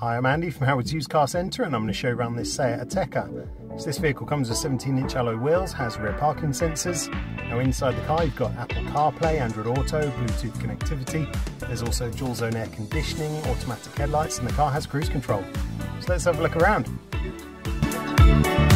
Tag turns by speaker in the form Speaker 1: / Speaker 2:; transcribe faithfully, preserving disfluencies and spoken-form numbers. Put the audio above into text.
Speaker 1: Hi, I'm Andy from Howard's Used Car Centre and I'm going to show you around this Seat Ateca. So this vehicle comes with seventeen inch alloy wheels, has rear parking sensors. Now inside the car you've got Apple CarPlay, Android Auto, Bluetooth connectivity. There's also dual zone air conditioning, automatic headlights, and the car has cruise control. So let's have a look around.